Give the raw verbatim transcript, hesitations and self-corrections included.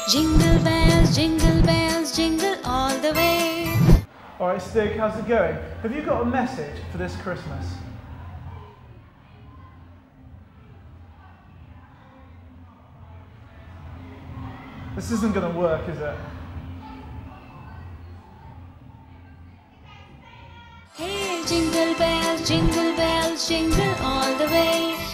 Jingle bells, jingle bells, jingle all the way. Alright Stig, how's it going? Have you got a message for this Christmas? This isn't going to work, is it? Hey, jingle bells, jingle bells, jingle all the way.